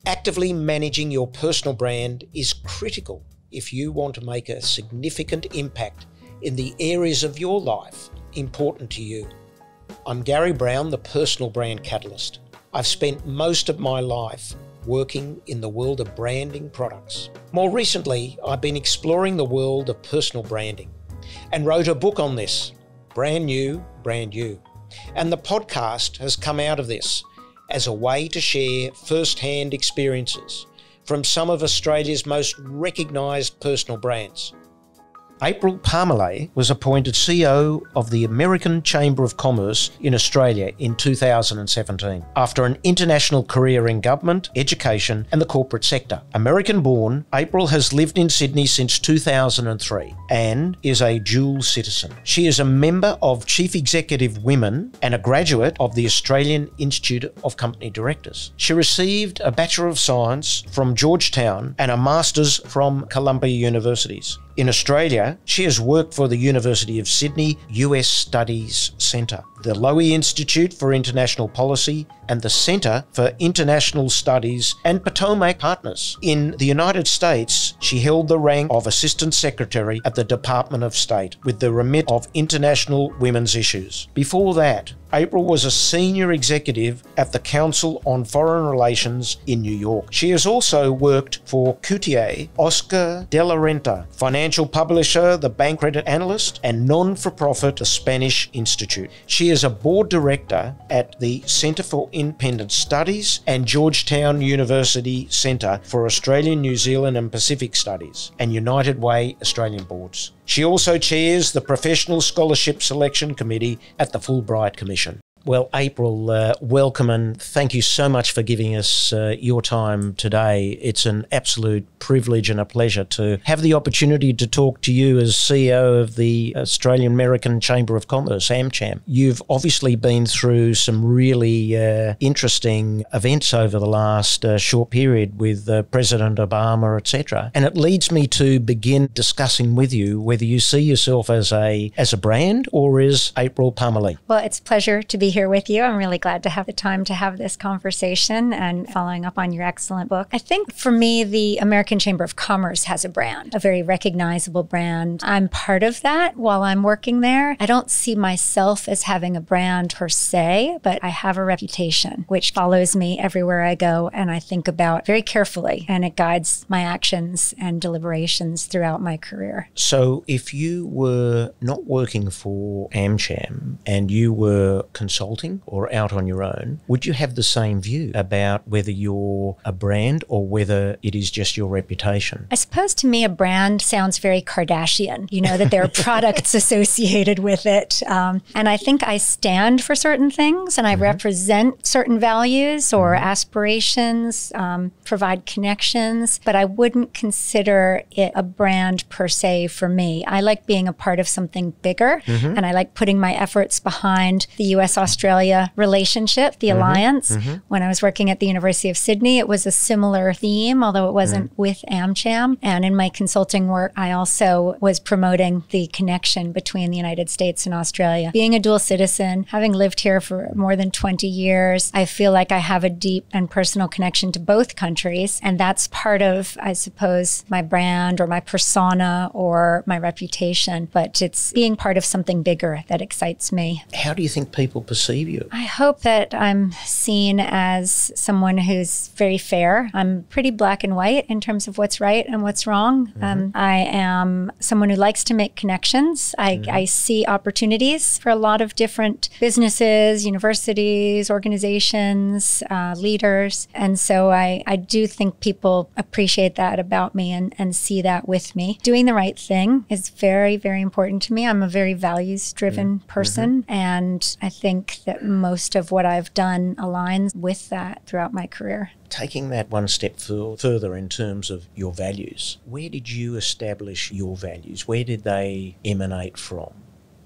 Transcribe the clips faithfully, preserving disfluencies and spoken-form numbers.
Actively managing your personal brand is critical if you want to make a significant impact in the areas of your life important to you. I'm Gary Brown, the Personal Brand Catalyst. I've spent most of my life working in the world of branding products. More recently, I've been exploring the world of personal branding and wrote a book on this, Brand New, Brand You. And the podcast has come out of this as a way to share first-hand experiences from some of Australia's most recognised personal brands. April Parmalee was appointed C E O of the American Chamber of Commerce in Australia in two thousand seventeen, after an international career in government, education and the corporate sector. American-born, April has lived in Sydney since two thousand three and is a dual citizen. She is a member of Chief Executive Women and a graduate of the Australian Institute of Company Directors. She received a Bachelor of Science from Georgetown and a Master's from Columbia Universities. In Australia, she has worked for the University of Sydney U S Studies Centre, the Lowy Institute for International Policy and the Centre for International Studies and Potomac Partners. In the United States, she held the rank of Assistant Secretary at the Department of State with the remit of international women's issues. Before that, April was a senior executive at the Council on Foreign Relations in New York. She has also worked for Coutier, Oscar de la Renta, financial publisher, the bank credit analyst, and non-for-profit, the Spanish Institute. She is a board director at the Centre for Independent Studies and Georgetown University Centre for Australian, New Zealand and Pacific Studies and United Way Australian boards. She also chairs the Professional Scholarship Selection Committee at the Fulbright Commission. Well, April, uh, welcome and thank you so much for giving us uh, your time today. It's an absolute privilege and a pleasure to have the opportunity to talk to you as C E O of the Australian American Chamber of Commerce, AmCham. You've obviously been through some really uh, interesting events over the last uh, short period with uh, President Obama, et cetera. And it leads me to begin discussing with you whether you see yourself as a as a brand or as April Parmalee. Well, it's a pleasure to be here with you. I'm really glad to have the time to have this conversation and following up on your excellent book. I think for me, the American Chamber of Commerce has a brand, a very recognizable brand. I'm part of that while I'm working there. I don't see myself as having a brand per se, but I have a reputation which follows me everywhere I go and I think about very carefully, and it guides my actions and deliberations throughout my career. So if you were not working for AmCham and you were consulting or out on your own, would you have the same view about whether you're a brand or whether it is just your reputation? I suppose to me a brand sounds very Kardashian, you know, that there are products associated with it. Um, and I think I stand for certain things and I mm-hmm. represent certain values or mm-hmm. aspirations, um, provide connections, but I wouldn't consider it a brand per se for me. I like being a part of something bigger mm-hmm. and I like putting my efforts behind the U S Australia relationship, the mm-hmm, alliance. Mm-hmm. When I was working at the University of Sydney, it was a similar theme, although it wasn't mm-hmm. with AmCham. And in my consulting work, I also was promoting the connection between the United States and Australia. Being a dual citizen, having lived here for more than twenty years, I feel like I have a deep and personal connection to both countries. And that's part of, I suppose, my brand or my persona or my reputation. But it's being part of something bigger that excites me. How do you think people perceive you? I hope that I'm seen as someone who's very fair. I'm pretty black and white in terms of what's right and what's wrong. Mm-hmm. Um, I am someone who likes to make connections. I, mm-hmm. I see opportunities for a lot of different businesses, universities, organizations, uh, leaders. And so I, I do think people appreciate that about me and, and see that with me. Doing the right thing is very, very important to me. I'm a very values-driven mm-hmm. person. And I think that most of what I've done aligns with that throughout my career. Taking that one step f- further in terms of your values, where did you establish your values? Where did they emanate from?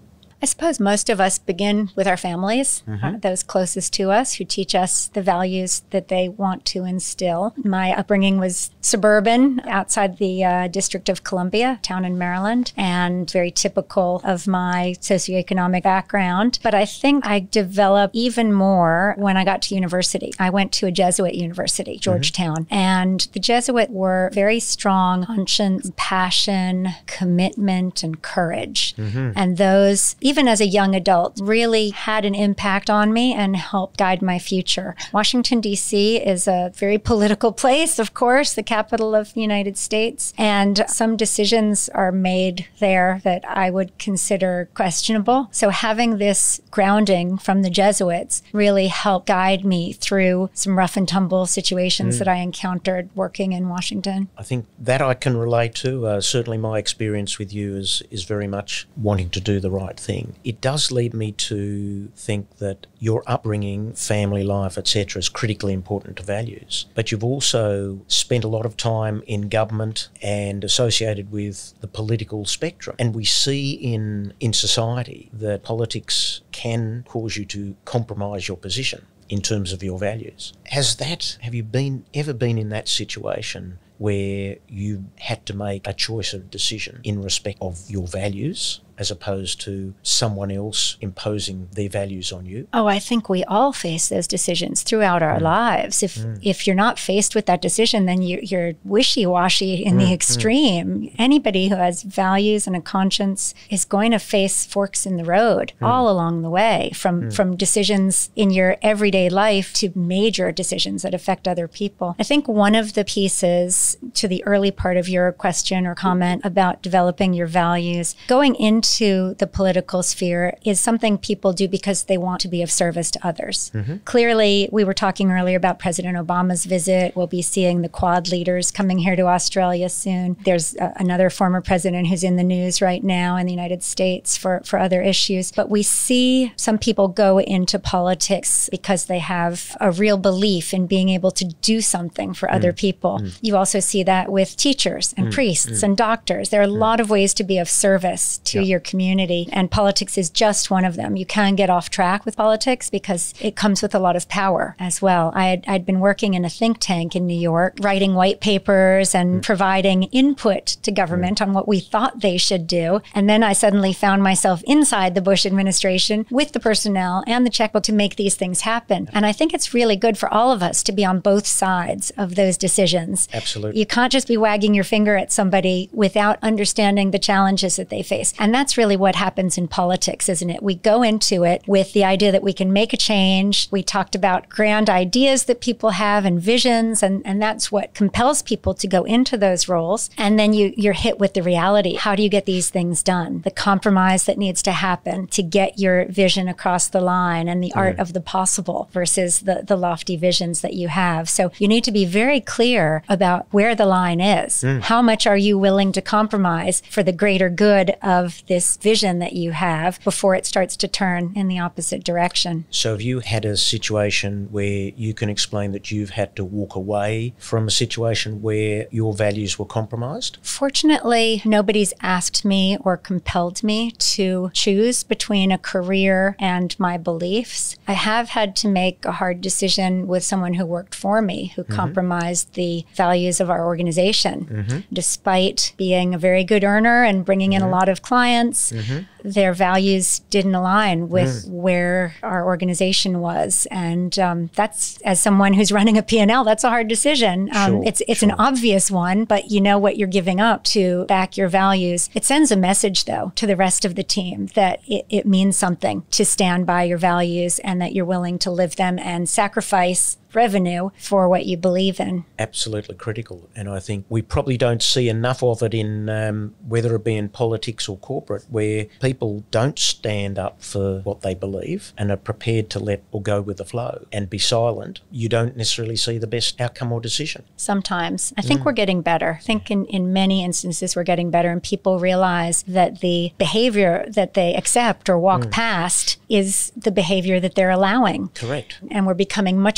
I suppose most of us begin with our families, mm-hmm. uh, those closest to us who teach us the values that they want to instill. My upbringing was suburban outside the uh, District of Columbia, town in Maryland, and very typical of my socioeconomic background. But I think I developed even more when I got to university. I went to a Jesuit university, Georgetown, mm-hmm. and the Jesuit were very strong conscience, passion, commitment, and courage. Mm-hmm. And those, even as a young adult, really had an impact on me and helped guide my future. Washington, D C is a very political place, of course, the capital of the United States. And some decisions are made there that I would consider questionable. So having this grounding from the Jesuits really helped guide me through some rough and tumble situations mm. that I encountered working in Washington. I think that I can relate to. Uh, certainly my experience with you is, is very much wanting to do the right thing. It does lead me to think that your upbringing, family life, et cetera is critically important to values. But you've also spent a lot of time in government and associated with the political spectrum. And we see in, in society that politics can cause you to compromise your position in terms of your values. Has that, have you been ever been in that situation where you had to make a choice of decision in respect of your values as opposed to someone else imposing their values on you? Oh, I think we all face those decisions throughout our mm. lives. If mm. if you're not faced with that decision, then you, you're wishy-washy in mm. the extreme. Mm. Anybody who has values and a conscience is going to face forks in the road mm. all along the way, from, mm. from decisions in your everyday life to major decisions that affect other people. I think one of the pieces to the early part of your question or comment about developing your values, going into to the political sphere is something people do because they want to be of service to others. Mm-hmm. Clearly, we were talking earlier about President Obama's visit. We'll be seeing the Quad leaders coming here to Australia soon. There's uh, another former president who's in the news right now in the United States for, for other issues. But we see some people go into politics because they have a real belief in being able to do something for mm. other people. Mm. You also see that with teachers and mm. priests mm. and doctors. There are a mm. lot of ways to be of service to yep. your community, and politics is just one of them. You can get off track with politics because it comes with a lot of power as well. I had, I'd been working in a think tank in New York, writing white papers and mm. providing input to government mm. on what we thought they should do. And then I suddenly found myself inside the Bush administration with the personnel and the checkbook to make these things happen. And I think it's really good for all of us to be on both sides of those decisions. Absolutely. You can't just be wagging your finger at somebody without understanding the challenges that they face. And that's really what happens in politics, isn't it? We go into it with the idea that we can make a change. We talked about grand ideas that people have and visions, and, and that's what compels people to go into those roles. And then you, you're hit with the reality. How do you get these things done? The compromise that needs to happen to get your vision across the line and the mm. art of the possible versus the, the lofty visions that you have. So you need to be very clear about where the line is. Mm. How much are you willing to compromise for the greater good of this vision that you have before it starts to turn in the opposite direction? So have you had a situation where you can explain that you've had to walk away from a situation where your values were compromised? Fortunately, nobody's asked me or compelled me to choose between a career and my beliefs. I have had to make a hard decision with someone who worked for me, who mm-hmm. compromised the values of our organization. Mm-hmm. Despite being a very good earner and bringing in mm-hmm. a lot of clients, mm-hmm. their values didn't align with mm. where our organization was. And um, that's, as someone who's running a P and L, that's a hard decision. Um, sure, it's it's sure. an obvious one, but you know what you're giving up to back your values. It sends a message, though, to the rest of the team that it, it means something to stand by your values and that you're willing to live them and sacrifice revenue for what you believe in. Absolutely critical. And I think we probably don't see enough of it in, um, whether it be in politics or corporate, where people don't stand up for what they believe and are prepared to let or go with the flow and be silent. You don't necessarily see the best outcome or decision. Sometimes. I think mm. we're getting better. I think in, in many instances we're getting better, and people realize that the behavior that they accept or walk mm. past is the behavior that they're allowing. Correct. And we're becoming much more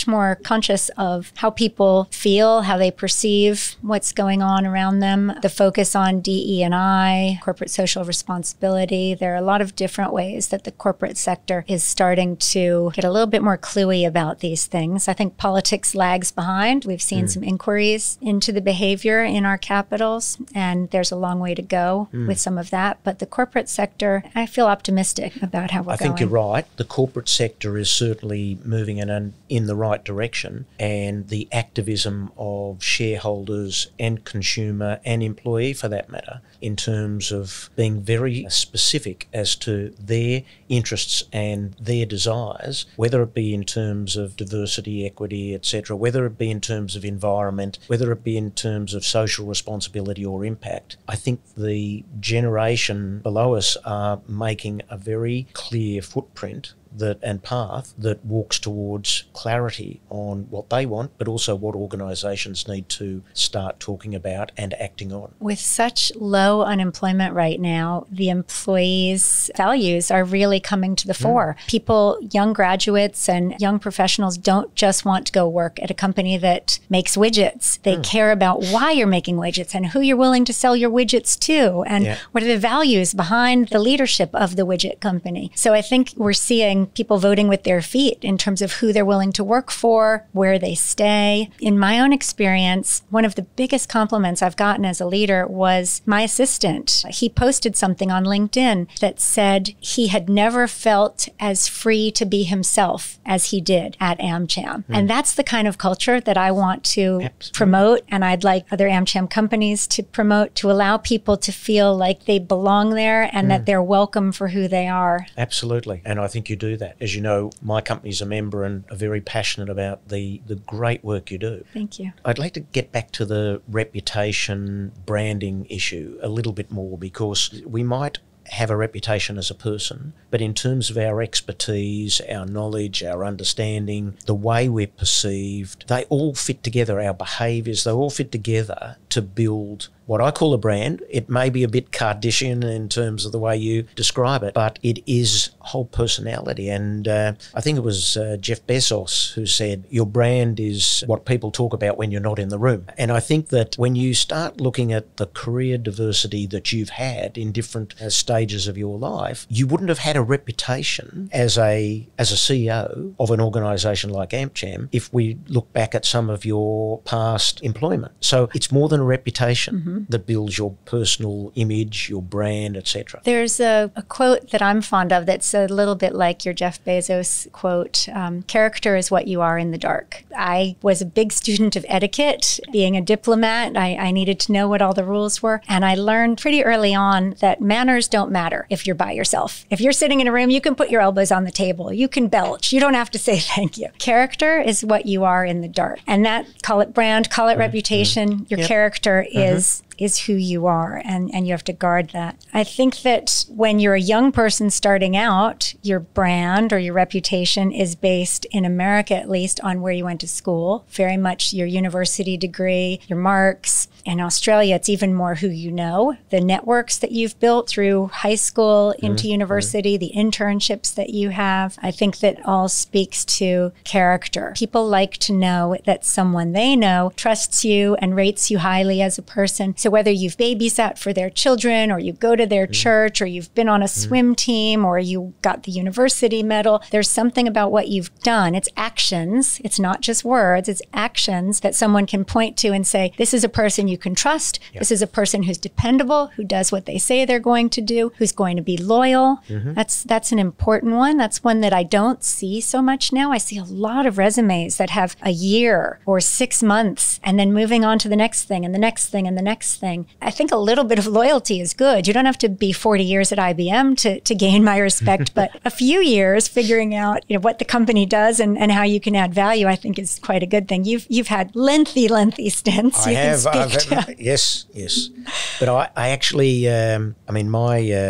conscious of how people feel, how they perceive what's going on around them. The focus on D E and I, corporate social responsibility. There are a lot of different ways that the corporate sector is starting to get a little bit more cluey about these things. I think politics lags behind. We've seen mm. some inquiries into the behavior in our capitals, and there's a long way to go mm. with some of that. But the corporate sector, I feel optimistic about how we're I going. think you're right. The corporate sector is certainly moving in an, in the right direction, and the activism of shareholders and consumer and employee, for that matter, in terms of being very specific as to their interests and their desires, whether it be in terms of diversity, equity, et cetera, whether it be in terms of environment, whether it be in terms of social responsibility or impact. I think the generation below us are making a very clear footprint that and path that walks towards clarity on what they want, but also what organisations need to start talking about and acting on. With such low unemployment right now, the employees' values are really coming to the fore. Mm. People, young graduates and young professionals don't just want to go work at a company that makes widgets. They mm. care about why you're making widgets and who you're willing to sell your widgets to and yeah. what are the values behind the leadership of the widget company. So I think we're seeing people voting with their feet in terms of who they're willing to work for, where they stay. In my own experience, one of the biggest compliments I've gotten as a leader was my assistant. He posted something on LinkedIn that said he had never felt as free to be himself as he did at AmCham. Mm. And that's the kind of culture that I want to Absolutely. promote, and I'd like other AmCham companies to promote, to allow people to feel like they belong there and mm. that they're welcome for who they are. Absolutely. And I think you do that. As you know, my company's a member and are very passionate about the, the great work you do. Thank you. I'd like to get back to the reputation branding issue a little bit more, because we might have a reputation as a person, but in terms of our expertise, our knowledge, our understanding, the way we're perceived, they all fit together, our behaviours, they all fit together to build what I call a brand. It may be a bit Kardashian in terms of the way you describe it, but it is whole personality. And uh, I think it was uh, Jeff Bezos who said, your brand is what people talk about when you're not in the room. And I think that when you start looking at the career diversity that you've had in different uh, stages of your life, you wouldn't have had a reputation as a as a C E O of an organisation like AmCham if we look back at some of your past employment. So it's more than a reputation. Mm-hmm. that builds your personal image, your brand, et cetera. There's a, a quote that I'm fond of that's a little bit like your Jeff Bezos quote, um, character is what you are in the dark. I was a big student of etiquette. Being a diplomat, I, I needed to know what all the rules were. And I learned pretty early on that manners don't matter if you're by yourself. If you're sitting in a room, you can put your elbows on the table. You can belch. You don't have to say thank you. Character is what you are in the dark. And that, call it brand, call it mm-hmm. reputation. Your yep. character mm-hmm. is is who you are, and, and you have to guard that. I think that when you're a young person starting out, your brand or your reputation is based, in America at least, on where you went to school, very much your university degree, your marks. In Australia, it's even more who you know, the networks that you've built through high school into mm-hmm. university, the internships that you have. I think that all speaks to character. People like to know that someone they know trusts you and rates you highly as a person. So whether you've babysat for their children, or you go to their mm-hmm. church, or you've been on a mm-hmm. swim team, or you got the university medal, there's something about what you've done. It's actions. It's not just words. It's actions that someone can point to and say, this is a person you can trust. Yep. This is a person who's dependable, who does what they say they're going to do, who's going to be loyal. Mm-hmm. That's that's an important one. That's one that I don't see so much now. I see a lot of resumes that have a year or six months and then moving on to the next thing and the next thing and the next thing. I think a little bit of loyalty is good. You don't have to be forty years at I B M to, to gain my respect, but a few years figuring out, you know, what the company does and, and how you can add value, I think is quite a good thing. You've you've had lengthy, lengthy stints. I you have. Can speak I've, to. Yes, yes. But I, I actually, um, I mean, my uh,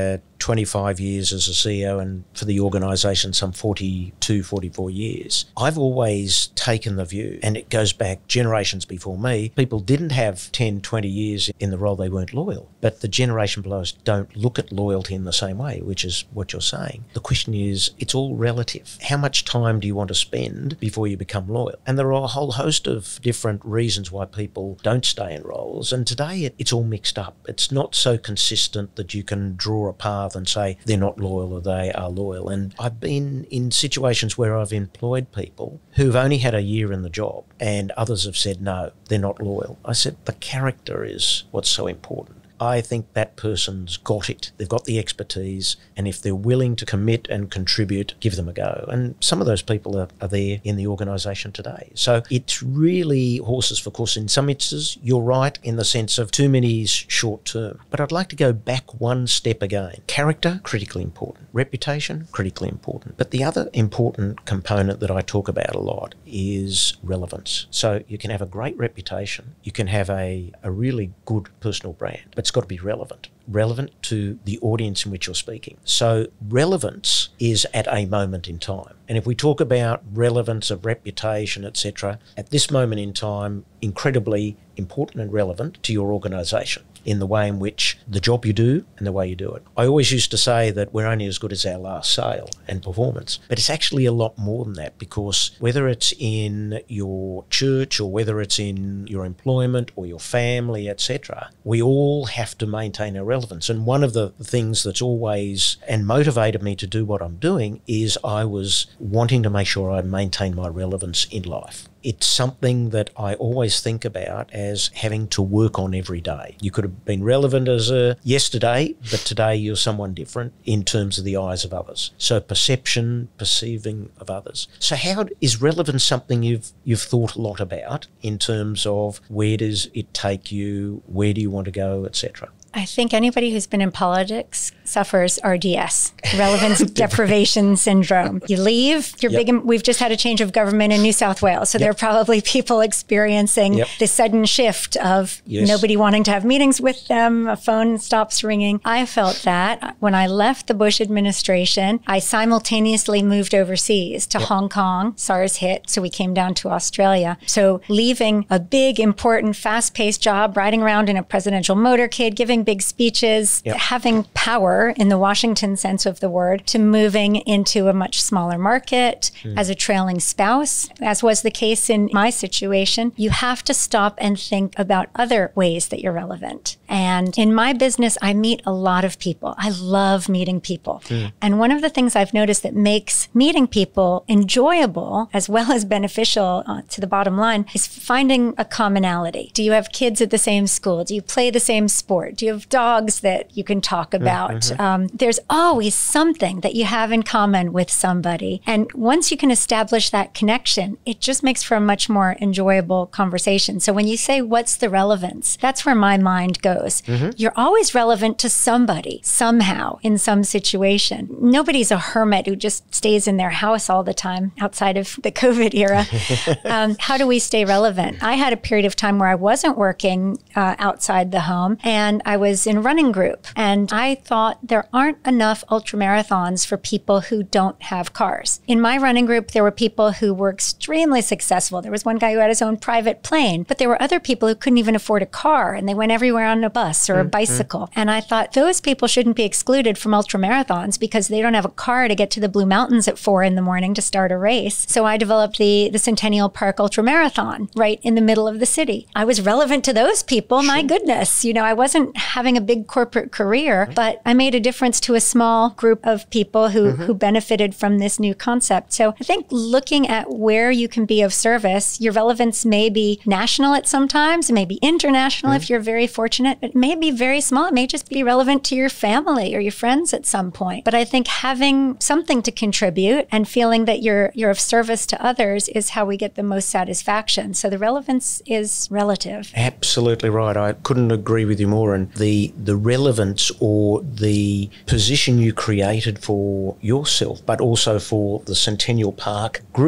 twenty-five years as a C E O and for the organisation some forty-two, forty-four years, I've always taken the view, and it goes back generations before me, people didn't have ten, twenty years in the role they weren't loyal. But the generation below us don't look at loyalty in the same way, which is what you're saying. The question is, it's all relative. How much time do you want to spend before you become loyal? And there are a whole host of different reasons why people don't stay in roles. And today it, it's all mixed up. It's not so consistent that you can draw a path and say they're not loyal or they are loyal. And I've been in situations where I've employed people who've only had a year in the job and others have said, no, they're not loyal. I said, the character is what's so important. I think that person's got it. They've got the expertise, and if they're willing to commit and contribute, give them a go. And some of those people are, are there in the organisation today. So it's really horses for courses. In some instances, you're right in the sense of too many is short term. But I'd like to go back one step again. Character, critically important. Reputation, critically important. But the other important component that I talk about a lot is relevance. So you can have a great reputation, you can have a, a really good personal brand, but it's got to be relevant. Relevant to the audience in which you're speaking. So relevance is at a moment in time. And if we talk about relevance of reputation, et cetera, at this moment in time, incredibly important and relevant to your organisation in the way in which the job you do and the way you do it. I always used to say that we're only as good as our last sale and performance, but it's actually a lot more than that, because whether it's in your church or whether it's in your employment or your family, et cetera, we all have to maintain our relevance. And one of the things that's always and motivated me to do what I'm doing is I was wanting to make sure I maintain my relevance in life. It's something that I always think about as having to work on every day. You could have been relevant as a yesterday, but today you're someone different in terms of the eyes of others. So perception, perceiving of others. So how is relevance something you've you've thought a lot about in terms of where does it take you, where do you want to go, et cetera? I think anybody who's been in politics suffers R D S, relevance deprivation syndrome. You leave, you're yep. big. In, we've just had a change of government in New South Wales. So yep. there are probably people experiencing yep. this sudden shift of yes. nobody wanting to have meetings with them, a phone stops ringing. I felt that when I left the Bush administration, I simultaneously moved overseas to yep. Hong Kong. SARS hit, so we came down to Australia. So leaving a big, important, fast-paced job, riding around in a presidential motorcade, giving big speeches, yep. having power in the Washington sense of the word, to moving into a much smaller market mm. as a trailing spouse, as was the case in my situation. You have to stop and think about other ways that you're relevant. And in my business, I meet a lot of people. I love meeting people. Mm. And one of the things I've noticed that makes meeting people enjoyable as well as beneficial uh, to the bottom line is finding a commonality. Do you have kids at the same school? Do you play the same sport? Do you have dogs that you can talk about? Mm-hmm. Um, there's always something that you have in common with somebody. And once you can establish that connection, it just makes for a much more enjoyable conversation. So when you say, what's the relevance? That's where my mind goes. Mm-hmm. You're always relevant to somebody, somehow, in some situation. Nobody's a hermit who just stays in their house all the time outside of the COVID era. um, how do we stay relevant? I had a period of time where I wasn't working uh, outside the home, and I was in a running group. And I thought there aren't enough ultramarathons for people who don't have cars. In my running group, there were people who were extremely successful. There was one guy who had his own private plane, but there were other people who couldn't even afford a car, and they went everywhere on a bus or a bicycle. And I thought those people shouldn't be excluded from ultramarathons because they don't have a car to get to the Blue Mountains at four in the morning to start a race. So I developed the, the Centennial Park Ultramarathon right in the middle of the city. I was relevant to those people. Sure. My goodness, you know, I wasn't having a big corporate career, but I made a difference to a small group of people who, mm-hmm. who benefited from this new concept. So I think looking at where you can be of service, your relevance may be national at some times, it may be international mm-hmm. if you're very fortunate, but it may be very small. It may just be relevant to your family or your friends at some point. But I think having something to contribute and feeling that you're you're of service to others is how we get the most satisfaction. So the relevance is relative. Absolutely right. I couldn't agree with you more. And the the relevance or the position you created for yourself, but also for the Centennial Park group,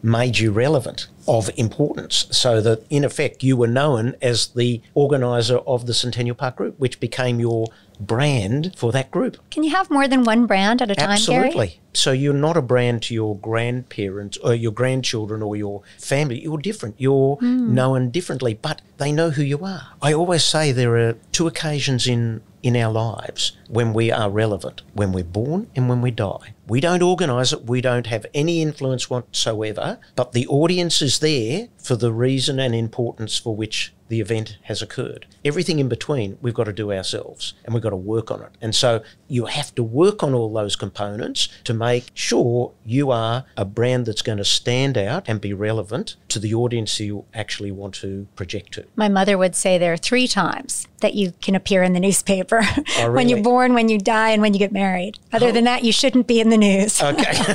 made you relevant, of importance, so that in effect you were known as the organiser of the Centennial Park Group, which became your brand for that group. Can you have more than one brand at a time, Absolutely. Gary? So you're not a brand to your grandparents or your grandchildren or your family. You're different. You're mm. known differently, but they know who you are. I always say there are two occasions in in our lives when we are relevant, when we're born and when we die. We don't organise it, we don't have any influence whatsoever, but the audience is there for the reason and importance for which the event has occurred. Everything in between we've got to do ourselves, and we've got to work on it. And so you have to work on all those components to make sure you are a brand that's going to stand out and be relevant to the audience you actually want to project to. My mother would say there are three times that you can appear in the newspaper. Oh, really? When you're born, when you die, and when you get married. Other oh. than that, you shouldn't be in the news. Okay.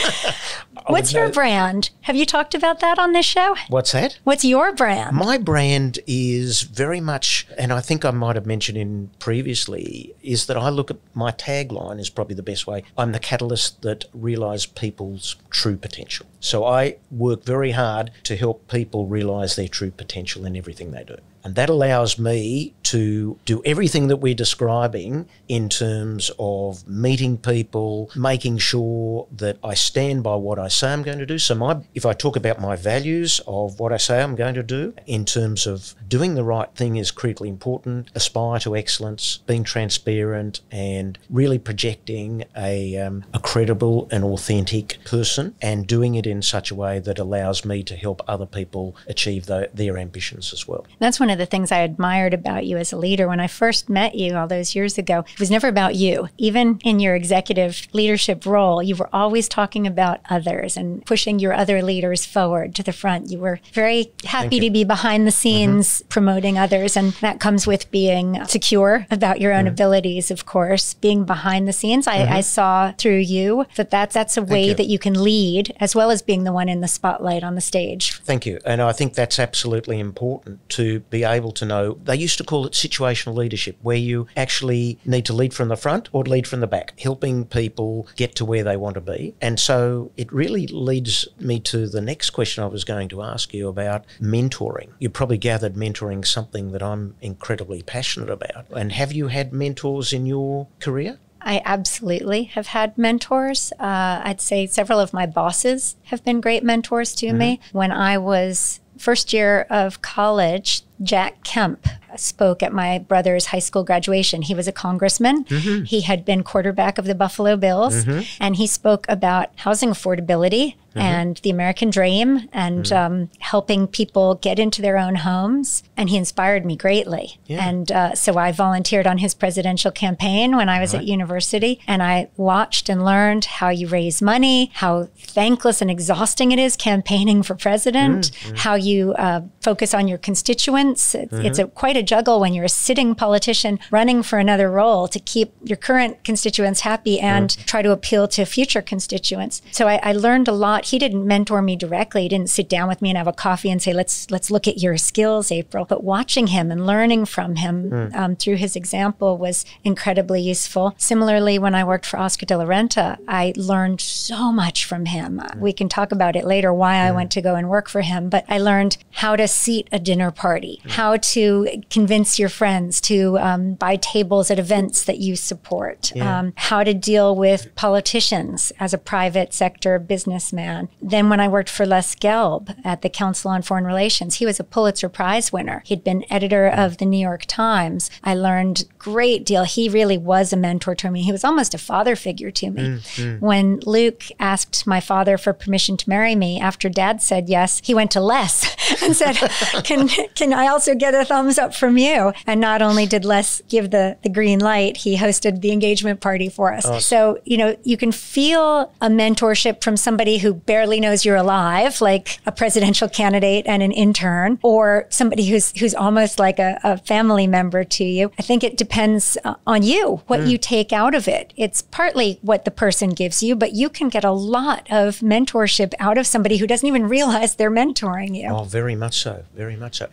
What's your brand? Have you talked about that on this show? What's that? What's your brand? My brand is very much, and I think I might have mentioned in previously, is that I look at my tagline is probably the best way. I'm the catalyst that realise people's true potential. So I work very hard to help people realise their true potential in everything they do. And that allows me to do everything that we're describing in terms of meeting people, making sure that I stand by what I say I'm going to do. So my, if I talk about my values of what I say I'm going to do, in terms of doing the right thing is critically important, aspire to excellence, being transparent, and really projecting a, um, a credible and authentic person, and doing it in such a way that allows me to help other people achieve the, their ambitions as well. That's one of the things I admired about you as a leader. When I first met you all those years ago, it was never about you. Even in your executive leadership role, you were always talking about others and pushing your other leaders forward to the front. You were very happy to be behind the scenes mm-hmm. promoting others, and that comes with being secure about your own mm-hmm. abilities, of course. Being behind the scenes, I, mm-hmm. I saw through you that that's, that's a Thank way you. that you can lead, as well as being the one in the spotlight on the stage. Thank you. And I think that's absolutely important, to be able to know. They used to call it situational leadership, where you actually need to lead from the front or lead from the back, helping people get to where they want to be. And so it really leads me to the next question I was going to ask you about mentoring. You probably gathered mentoring something that I'm incredibly passionate about. And have you had mentors in your career? I absolutely have had mentors. Uh, I'd say several of my bosses have been great mentors to mm-hmm. me. When I was first year of college, Jack Kemp spoke at my brother's high school graduation. He was a congressman. Mm-hmm. He had been quarterback of the Buffalo Bills, mm-hmm. and he spoke about housing affordability mm-hmm. and the American dream, and mm-hmm. um, helping people get into their own homes. And he inspired me greatly. Yeah. And uh, so I volunteered on his presidential campaign when I was right. at university, and I watched and learned how you raise money, how thankless and exhausting it is campaigning for president, mm-hmm. how you uh, focus on your constituents. It's, mm-hmm. it's a, quite a juggle when you're a sitting politician running for another role to keep your current constituents happy and mm-hmm. try to appeal to future constituents. So I, I learned a lot. He didn't mentor me directly. He didn't sit down with me and have a coffee and say, let's let's look at your skills, April. But watching him and learning from him mm. um, through his example was incredibly useful. Similarly, when I worked for Oscar de la Renta, I learned so much from him. Mm. We can talk about it later, why mm. I went to go and work for him. But I learned how to seat a dinner party, mm. how to convince your friends to um, buy tables at events that you support, yeah. um, how to deal with politicians as a private sector businessman. Then when I worked for Les Gelb at the Council on Foreign Relations, he was a Pulitzer Prize winner. He'd been editor of the New York Times. I learned a great deal. He really was a mentor to me. He was almost a father figure to me. Mm, mm. When Luke asked my father for permission to marry me, after Dad said yes, he went to Les and said, can, can I also get a thumbs up from you? And not only did Les give the, the green light, he hosted the engagement party for us. Awesome. So, you know, you can feel a mentorship from somebody who barely knows you're alive, like a presidential candidate and an intern, or somebody who's who's almost like a, a family member to you. I think it depends uh, on you, what mm. you take out of it. It's partly what the person gives you, but you can get a lot of mentorship out of somebody who doesn't even realize they're mentoring you. Oh, very much so, very much so. And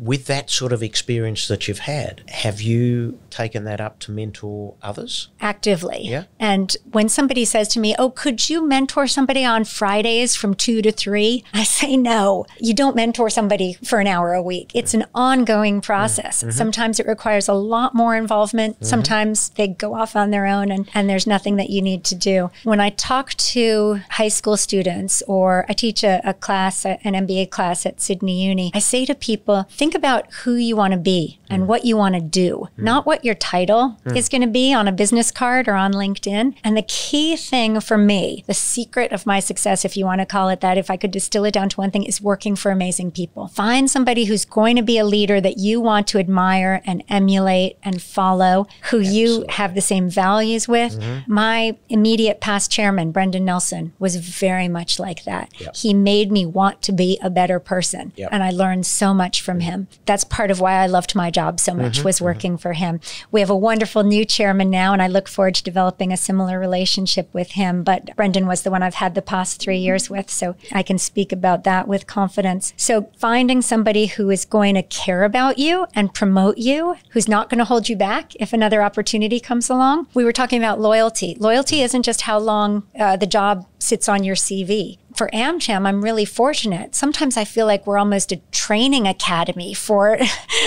with that sort of experience that you've had, have you taken that up to mentor others? Actively. Yeah. And when somebody says to me, oh, could you mentor somebody on Fridays from two to three? I say, no, you don't mentor somebody for an hour a week. It's an ongoing process. Mm-hmm. Sometimes it requires a lot more involvement. Mm-hmm. Sometimes they go off on their own and, and there's nothing that you need to do. When I talk to high school students, or I teach a, a class, an M B A class at Sydney Uni, I say to people, think about who you want to be and mm. what you want to do, mm. not what your title mm. is going to be on a business card or on LinkedIn. And the key thing for me, the secret of my success, if you want to call it that, if I could distill it down to one thing, is working for amazing people. Find somebody who's going to be a leader that you want to admire and emulate and follow, who Absolutely. You have the same values with. Mm-hmm. My immediate past chairman, Brendan Nelson, was very much like that. Yep. He made me want to be a better person. Yep. And I learned so much from him. That's part of why I loved my job so much, mm-hmm, was working mm-hmm. for him. We have a wonderful new chairman now, and I look forward to developing a similar relationship with him. But Brendan was the one I've had the past three years with, so I can speak about that with confidence. So finding somebody who is going to care about you and promote you, who's not going to hold you back if another opportunity comes along. We were talking about loyalty. Loyalty isn't just how long uh, the job sits on your C V. For AmCham, I'm really fortunate. Sometimes I feel like we're almost a training academy for,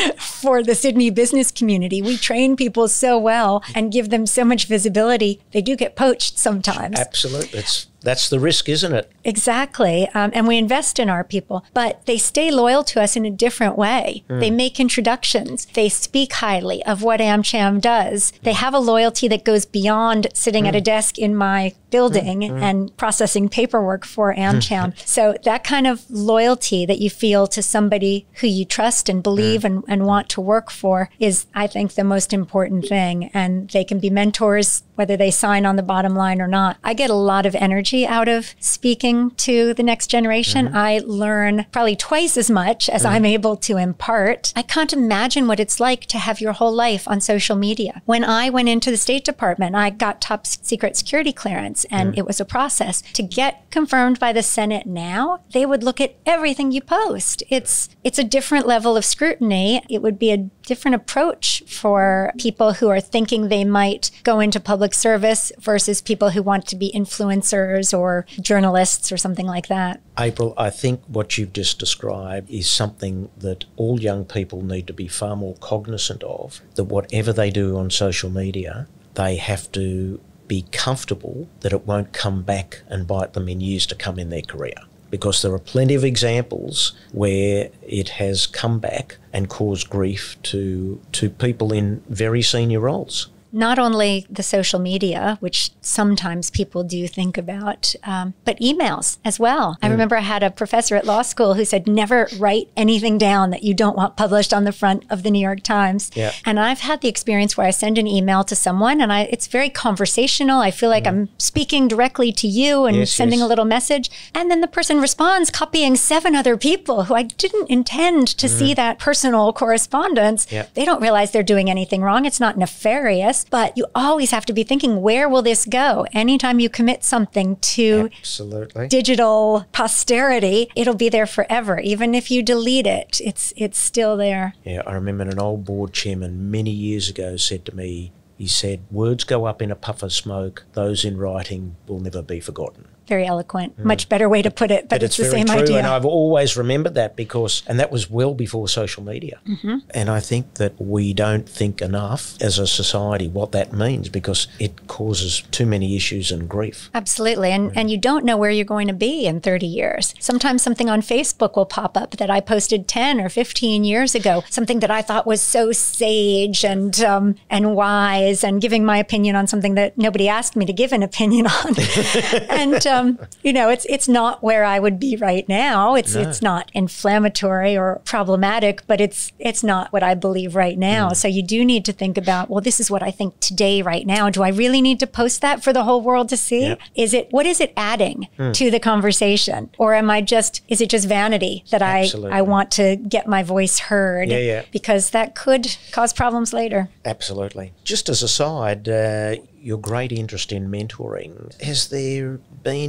for the Sydney business community. We train people so well and give them so much visibility. They do get poached sometimes. Absolutely. It's, that's the risk, isn't it? Exactly. Um, and we invest in our people, but they stay loyal to us in a different way. Mm. They make introductions. They speak highly of what AmCham does. They have a loyalty that goes beyond sitting mm. at a desk in my building mm. and processing paperwork for AmCham. So that kind of loyalty that you feel to somebody who you trust and believe mm. and, and want to work for is, I think, the most important thing. And they can be mentors, whether they sign on the bottom line or not. I get a lot of energy out of speaking to the next generation. Mm-hmm. I learn probably twice as much as mm-hmm. I'm able to impart. I can't imagine what it's like to have your whole life on social media. When I went into the State Department, I got top secret security clearance, and mm-hmm. it was a process. To get confirmed by the Senate now, they would look at everything you post. It's it's a different level of scrutiny. It would be a different approach for people who are thinking they might go into public service versus people who want to be influencers or journalists or something like that. April, I think what you've just described is something that all young people need to be far more cognizant of, that whatever they do on social media, they have to be comfortable that it won't come back and bite them in years to come in their career. Because there are plenty of examples where it has come back and caused grief to to people in very senior roles. Not only the social media, which sometimes people do think about, um, but emails as well. Mm. I remember I had a professor at law school who said, never write anything down that you don't want published on the front of the New York Times. Yeah. And I've had the experience where I send an email to someone and I, it's very conversational. I feel like mm. I'm speaking directly to you and yes, sending yes. a little message. And then the person responds, copying seven other people who I didn't intend to mm. see that personal correspondence. Yep. They don't realize they're doing anything wrong. It's not nefarious. But you always have to be thinking, where will this go? Anytime you commit something to Absolutely. digital posterity, it'll be there forever. Even if you delete it, it's it's still there. Yeah, I remember an old board chairman many years ago said to me, he said, words go up in a puff of smoke, those in writing will never be forgotten. Very eloquent. Mm. Much better way to put it, but, but it's, it's the very same true, idea. And I've always remembered that because, and that was well before social media. Mm-hmm. And I think that we don't think enough as a society what that means because it causes too many issues and grief. Absolutely. And, mm. and you don't know where you're going to be in thirty years. Sometimes something on Facebook will pop up that I posted ten or fifteen years ago, something that I thought was so sage and, um, and wise and giving my opinion on something that nobody asked me to give an opinion on. and, um, Um, you know, it's it's not where I would be right now. It's no. it's not inflammatory or problematic, but it's it's not what I believe right now. Mm. So you do need to think about, well, this is what I think today, right now. Do I really need to post that for the whole world to see? Yep. Is it what is it adding mm. to the conversation, or am I just is it just vanity that I I want to get my voice heard? Yeah, yeah. Because that could cause problems later. Absolutely. Just as a side. Uh, your great interest in mentoring, has there been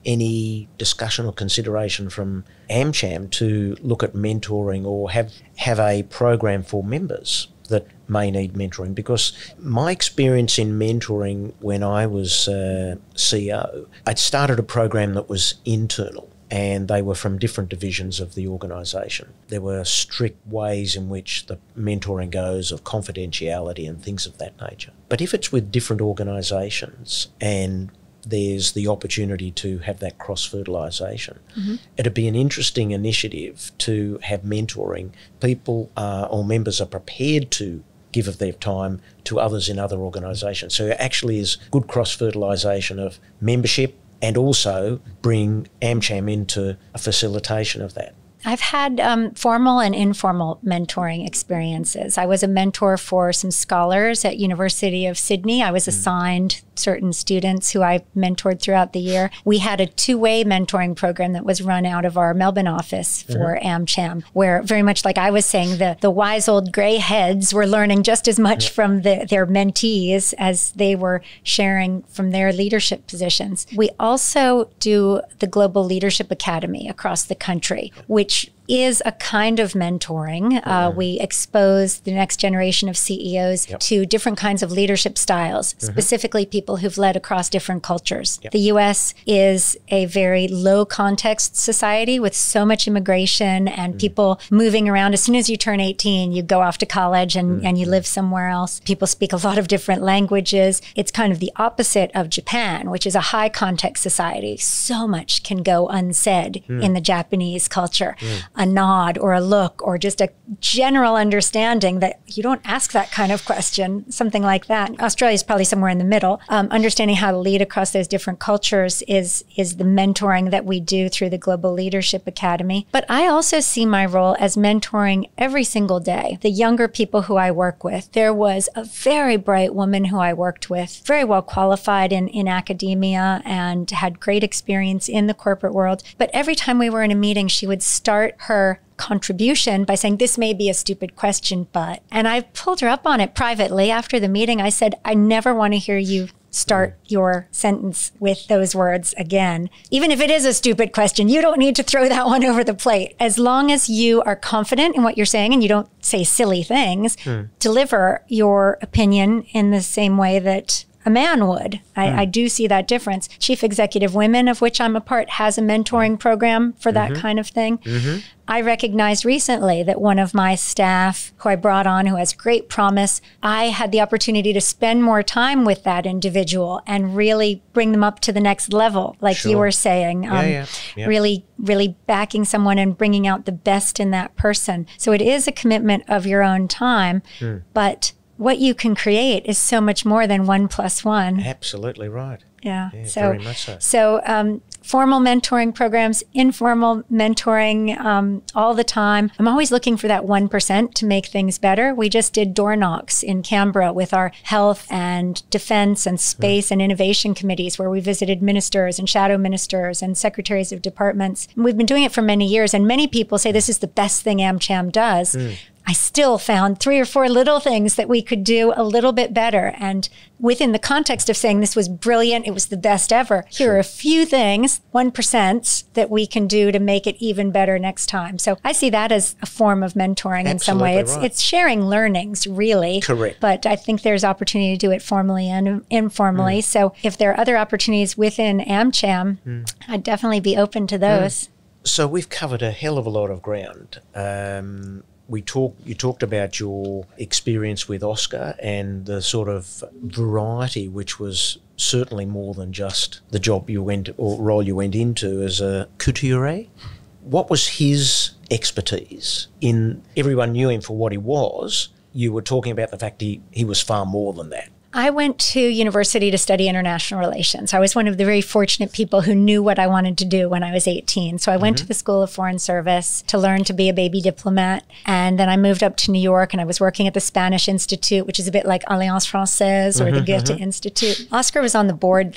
any discussion or consideration from AmCham to look at mentoring or have, have a program for members that may need mentoring? Because my experience in mentoring when I was uh, C E O, I'd started a program that was internal, and they were from different divisions of the organisation. There were strict ways in which the mentoring goes of confidentiality and things of that nature. But if it's with different organisations and there's the opportunity to have that cross-fertilisation, mm-hmm. it'd be an interesting initiative to have mentoring. People uh, or members are prepared to give of their time to others in other organisations. So it actually is good cross-fertilisation of membership, and also bring AmCham into a facilitation of that. I've had um, formal and informal mentoring experiences. I was a mentor for some scholars at University of Sydney. I was assigned certain students who I mentored throughout the year. We had a two-way mentoring program that was run out of our Melbourne office for mm-hmm. AmCham, where very much like I was saying, the, the wise old grey heads were learning just as much yeah. from the, their mentees as they were sharing from their leadership positions. We also do the Global Leadership Academy across the country, which is a kind of mentoring. Mm-hmm. Uh, we expose the next generation of C E Os yep. to different kinds of leadership styles, mm-hmm. specifically people who've led across different cultures. Yep. The U S is a very low context society with so much immigration and mm-hmm. people moving around. As soon as you turn eighteen, you go off to college and, mm-hmm. and you live somewhere else. People speak a lot of different languages. It's kind of the opposite of Japan, which is a high context society. So much can go unsaid mm-hmm. in the Japanese culture. Mm-hmm. A nod or a look or just a general understanding that you don't ask that kind of question, something like that. Australia is probably somewhere in the middle. Um, understanding how to lead across those different cultures is, is the mentoring that we do through the Global Leadership Academy. But I also see my role as mentoring every single day. The younger people who I work with, there was a very bright woman who I worked with, very well qualified in, in academia and had great experience in the corporate world. But every time we were in a meeting, she would start her contribution by saying, this may be a stupid question, but, and I pulled her up on it privately after the meeting. I said, I never want to hear you start your sentence with those words again. Even if it is a stupid question, you don't need to throw that one over the plate. As long as you are confident in what you're saying and you don't say silly things, hmm. deliver your opinion in the same way that a man would. I, mm. I do see that difference. Chief Executive Women, of which I'm a part, has a mentoring program for that mm-hmm. kind of thing. Mm-hmm. I recognized recently that one of my staff who I brought on who has great promise, I had the opportunity to spend more time with that individual and really bring them up to the next level, like sure. you were saying. Yeah, um, yeah, yeah. Really, really backing someone and bringing out the best in that person. So it is a commitment of your own time, mm. but what you can create is so much more than one plus one. Absolutely right. Yeah. yeah so, very much so. So um, formal mentoring programs, informal mentoring um, all the time. I'm always looking for that one percent to make things better. We just did door knocks in Canberra with our health and defense and space mm. and innovation committees where we visited ministers and shadow ministers and secretaries of departments. And we've been doing it for many years, and many people say this is the best thing AmCham does. Mm. I still found three or four little things that we could do a little bit better. And within the context of saying this was brilliant, it was the best ever, here sure. are a few things, one percent, that we can do to make it even better next time. So I see that as a form of mentoring. Absolutely in some way. It's, right. it's sharing learnings, really. Correct. But I think there's opportunity to do it formally and informally. Mm. So if there are other opportunities within AmCham, mm. I'd definitely be open to those. Mm. So we've covered a hell of a lot of ground. Um, We talk. You talked about your experience with Oscar and the sort of variety, which was certainly more than just the job you went or role you went into as a couturier. What was his expertise in? Everyone knew him for what he was. You were talking about the fact he, he was far more than that. I went to university to study international relations. I was one of the very fortunate people who knew what I wanted to do when I was eighteen. So I went mm-hmm. to the School of Foreign Service to learn to be a baby diplomat. And then I moved up to New York and I was working at the Spanish Institute, which is a bit like Alliance Française or mm-hmm, the Goethe mm-hmm. Institute. Oscar was on the board there.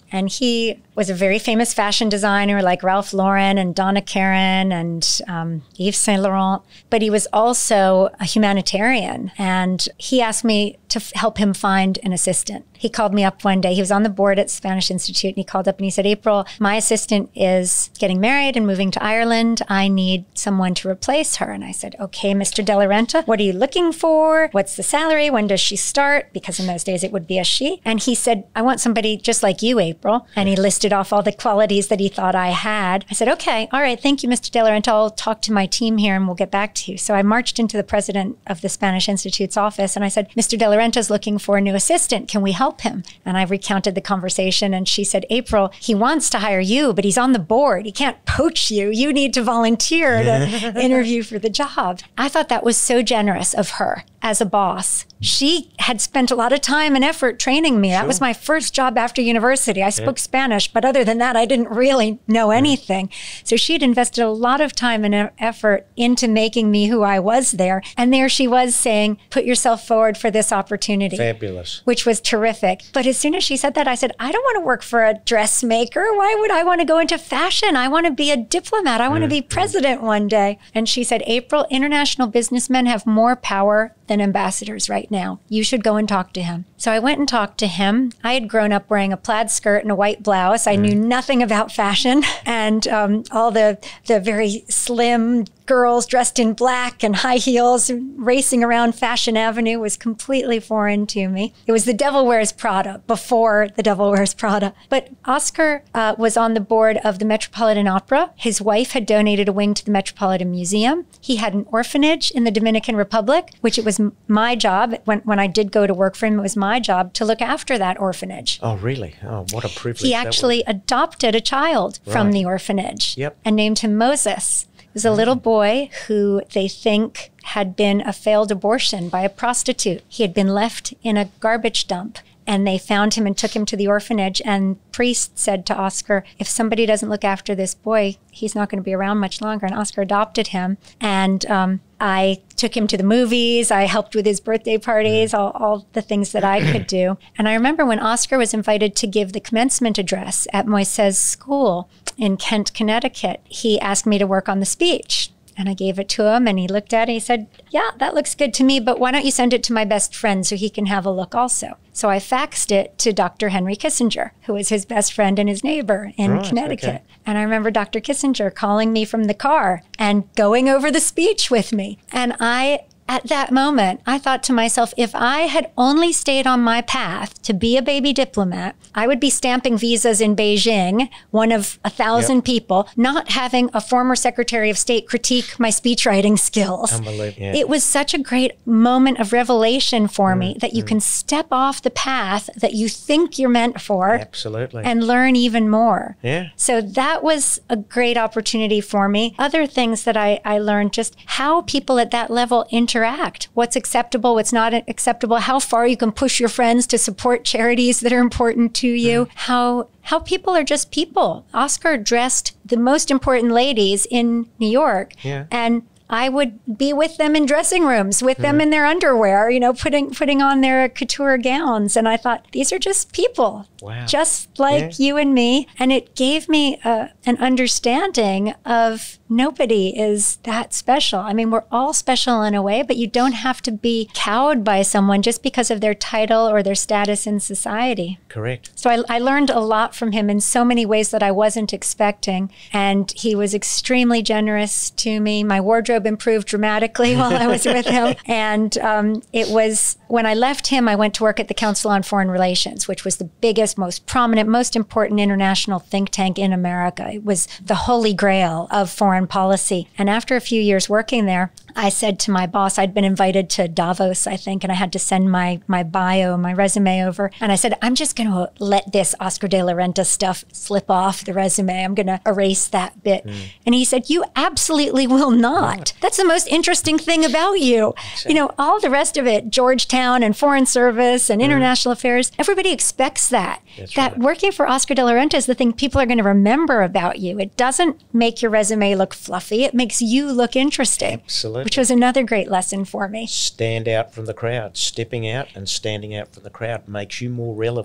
And he was a very famous fashion designer like Ralph Lauren and Donna Karan and um, Yves Saint Laurent. But he was also a humanitarian. And he asked me to f- help him find an assistant. He called me up one day. He was on the board at Spanish Institute, and he called up and he said, April, my assistant is getting married and moving to Ireland. I need someone to replace her. And I said, okay, Mister De La Renta, what are you looking for? What's the salary? When does she start? Because in those days it would be a she. And he said, I want somebody just like you, April. And he listed off all the qualities that he thought I had. I said, okay, all right, thank you, Mister De La Renta. I'll talk to my team here and we'll get back to you. So I marched into the president of the Spanish Institute's office and I said, Mister De La Renta is looking for a new assistant. Can we help him? And I recounted the conversation and she said, April, he wants to hire you, but he's on the board. He can't poach you. You need to volunteer to interview for the job. I thought that was so generous of her as a boss. She had spent a lot of time and effort training me. Sure. That was my first job after university. I spoke yeah. Spanish, but other than that, I didn't really know anything. So she had invested a lot of time and effort into making me who I was there. And there she was saying, put yourself forward for this opportunity. Fabulous. Which was terrific. But as soon as she said that, I said, I don't want to work for a dressmaker. Why would I want to go into fashion? I want to be a diplomat. I want mm-hmm. to be president one day. And she said, April, international businessmen have more power than ambassadors right now. You should go and talk to him. So I went and talked to him. I had grown up wearing a plaid skirt and a white blouse. I mm. knew nothing about fashion. And um, all the, the very slim girls dressed in black and high heels racing around Fashion Avenue was completely foreign to me. It was the Devil Wears Prada before the Devil Wears Prada. But Oscar uh, was on the board of the Metropolitan Opera. His wife had donated a wing to the Metropolitan Museum. He had an orphanage in the Dominican Republic, which it was my job. When, when I did go to work for him, it was my job to look after that orphanage. Oh, really? Oh, what a privilege. He actually adopted a child right. from the orphanage yep. and named him Moses. It was a little boy who they think had been a failed abortion by a prostitute. He had been left in a garbage dump. And they found him and took him to the orphanage. And priest said to Oscar, if somebody doesn't look after this boy, he's not going to be around much longer. And Oscar adopted him. And um, I took him to the movies. I helped with his birthday parties, all, all the things that I could do. And I remember when Oscar was invited to give the commencement address at Moises School in Kent, Connecticut, he asked me to work on the speech. And I gave it to him and he looked at it. He said, yeah, that looks good to me, but why don't you send it to my best friend so he can have a look also? So I faxed it to Doctor Henry Kissinger, who was his best friend and his neighbor in right, Connecticut. Okay. And I remember Doctor Kissinger calling me from the car and going over the speech with me. And I, at that moment, I thought to myself, if I had only stayed on my path to be a baby diplomat, I would be stamping visas in Beijing, one of a thousand yep. people, not having a former Secretary of State critique my speech writing skills. Unbelievable. Yeah. It was such a great moment of revelation for mm, me that you mm. can step off the path that you think you're meant for. Absolutely. And learn even more. Yeah. So that was a great opportunity for me. Other things that I, I learned, just how people at that level interact, what's acceptable, what's not acceptable, how far you can push your friends to support charities that are important to you, mm. how how people are just people. Oscar dressed the most important ladies in New York, yeah. and I would be with them in dressing rooms, with mm. them in their underwear, you know, putting putting on their couture gowns. And I thought, these are just people, wow. just like yeah. you and me. And it gave me a, an understanding of nobody is that special. I mean, we're all special in a way, but you don't have to be cowed by someone just because of their title or their status in society. Correct. So I, I learned a lot from him in so many ways that I wasn't expecting. And he was extremely generous to me. My wardrobe improved dramatically while I was with him. And um, it was, when I left him, I went to work at the Council on Foreign Relations, which was the biggest, most prominent, most important international think tank in America. It was the holy grail of foreign policy. And after a few years working there, I said to my boss, I'd been invited to Davos, I think, and I had to send my my bio, my resume over. And I said, I'm just going to let this Oscar de la Renta stuff slip off the resume. I'm going to erase that bit. Mm. And he said, you absolutely will not. What? That's the most interesting thing about you. Exactly. You know, all the rest of it, Georgetown and Foreign Service and mm. international affairs, everybody expects that. That's that right. Working for Oscar de la Renta is the thing people are going to remember about you. It doesn't make your resume look fluffy. It makes you look interesting. Absolutely. Which was another great lesson for me. Stand out from the crowd. Stepping out and standing out from the crowd makes you more relevant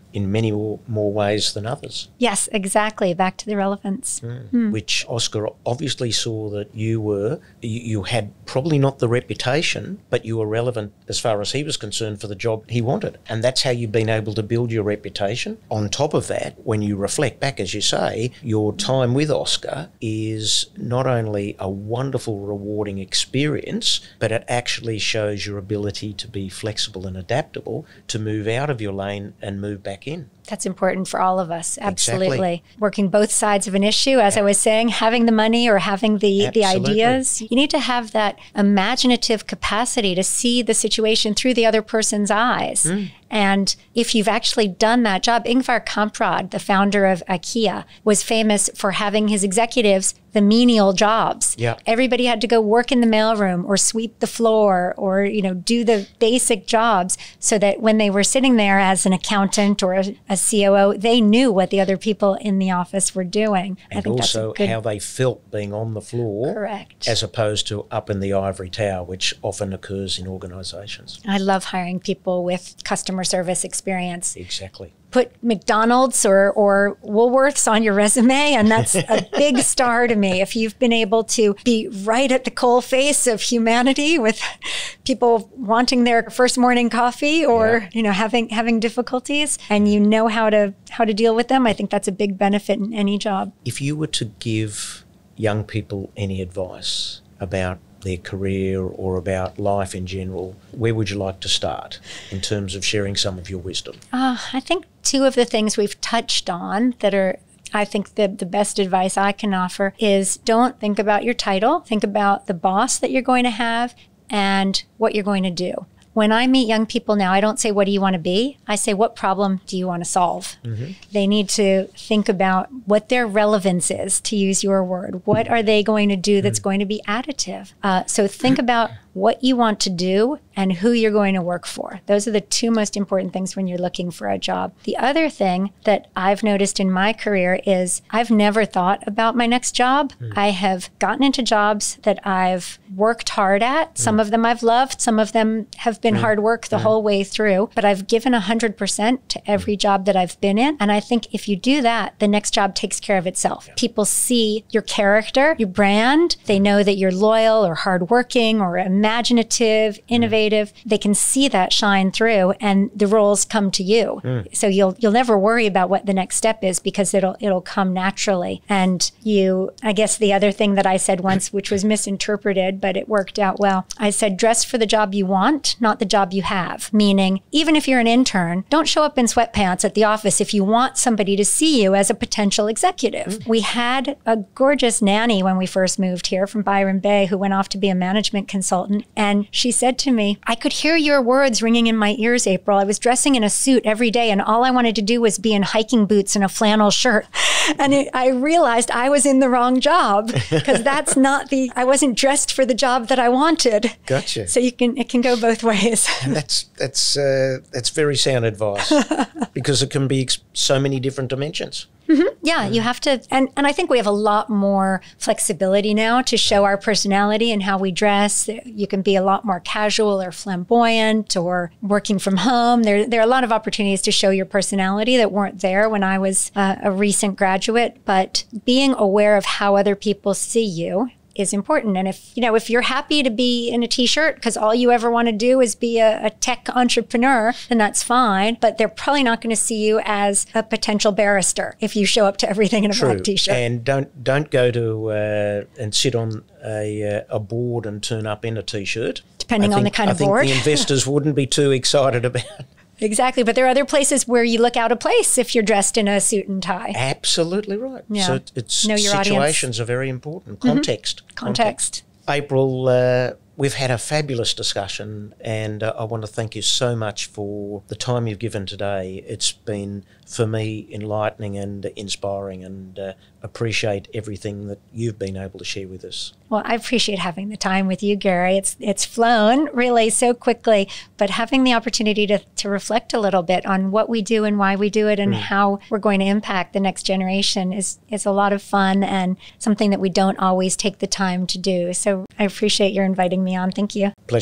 in many more, more ways than others. Yes, exactly. Back to the relevance. Mm. Mm. Which Oscar obviously saw that you were, you, you had probably not the reputation, but you were relevant as far as he was concerned for the job he wanted. And that's how you've been able to build your reputation. On top of that, when you reflect back, as you say, your time with Oscar is not only a wonderful, rewarding experience, but it actually shows your ability to be flexible and adaptable, to move out of your lane and move back in. That's important for all of us. Absolutely. Exactly. Working both sides of an issue, as I was saying, having the money or having the, the ideas. You need to have that imaginative capacity to see the situation through the other person's eyes. Mm. And if you've actually done that job, Ingvar Kamprad, the founder of IKEA, was famous for having his executives the menial jobs. Yeah. Everybody had to go work in the mailroom or sweep the floor or, you know, do the basic jobs so that when they were sitting there as an accountant or a, a C O O, they knew what the other people in the office were doing. And I think also that's a good, how they felt being on the floor. Correct. As opposed to up in the ivory tower, which often occurs in organisations. I love hiring people with customer service experience. Exactly. Put McDonald's or, or Woolworths on your resume, and that's a big star to me. If you've been able to be right at the coalface of humanity with people wanting their first morning coffee or yeah. you know having having difficulties, and you know how to how to deal with them, I think that's a big benefit in any job. If you were to give young people any advice about their career or about life in general, where would you like to start in terms of sharing some of your wisdom? Uh, I think two of the things we've touched on that are, I think the, the best advice I can offer is don't think about your title. Think about the boss that you're going to have and what you're going to do. When I meet young people now, I don't say, what do you want to be? I say, what problem do you want to solve? Mm-hmm. They need to think about what their relevance is, to use your word. What are they going to do that's mm-hmm. going to be additive? Uh, so think about what you want to do and who you're going to work for. Those are the two most important things when you're looking for a job. The other thing that I've noticed in my career is I've never thought about my next job. Mm. I have gotten into jobs that I've worked hard at. Some mm. of them I've loved. Some of them have been mm. hard work the mm. whole way through. But I've given one hundred percent to every job that I've been in. And I think if you do that, the next job takes care of itself. Yeah. People see your character, your brand. They know that you're loyal or hardworking or imaginative, innovative. They can see that shine through, and the roles come to you. Mm. So you'll you'll never worry about what the next step is because it'll it'll come naturally. And you, I guess the other thing that I said once, which was misinterpreted, but it worked out well. I said, dress for the job you want, not the job you have. Meaning, even if you're an intern, don't show up in sweatpants at the office if you want somebody to see you as a potential executive. Mm. We had a gorgeous nanny when we first moved here from Byron Bay who went off to be a management consultant, and she said to me, I could hear your words ringing in my ears, April. I was dressing in a suit every day, and all I wanted to do was be in hiking boots and a flannel shirt. And it, I realized I was in the wrong job because that's not the, I wasn't dressed for the job that I wanted. Gotcha. So you can, it can go both ways. And that's, that's, uh, that's very sound advice because it can be ex- so many different dimensions. Mm-hmm. Yeah, you have to, and, and I think we have a lot more flexibility now to show our personality and how we dress. You can be a lot more casual or flamboyant or working from home. There, there are a lot of opportunities to show your personality that weren't there when I was uh, a recent graduate, but being aware of how other people see you is important. And if, you know, if you're happy to be in a t-shirt because all you ever want to do is be a, a tech entrepreneur, then that's fine. But they're probably not going to see you as a potential barrister if you show up to everything in a True. black t-shirt. And don't don't go to uh, and sit on a, uh, a board and turn up in a t-shirt. Depending I on think, the kind I of think board. the investors wouldn't be too excited about. Exactly. But there are other places where you look out of place if you're dressed in a suit and tie. Absolutely right. Yeah. So it's Know your situations audience. are very important. Context. Mm-hmm. Context. Context. April, uh, we've had a fabulous discussion, and uh, I want to thank you so much for the time you've given today. It's been, for me, enlightening and inspiring, and uh, appreciate everything that you've been able to share with us. Well, I appreciate having the time with you, Gary. It's it's flown really so quickly, but having the opportunity to, to reflect a little bit on what we do and why we do it and mm. how we're going to impact the next generation is, is a lot of fun and something that we don't always take the time to do. So I appreciate your inviting me on. Thank you. Pleasure.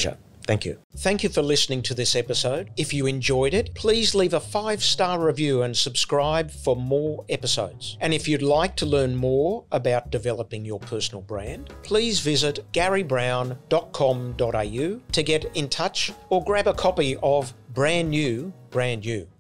Thank you. Thank you for listening to this episode. If you enjoyed it, please leave a five-star review and subscribe for more episodes. And if you'd like to learn more about developing your personal brand, please visit gary brown dot com dot a u to get in touch or grab a copy of Brand New, Brand You.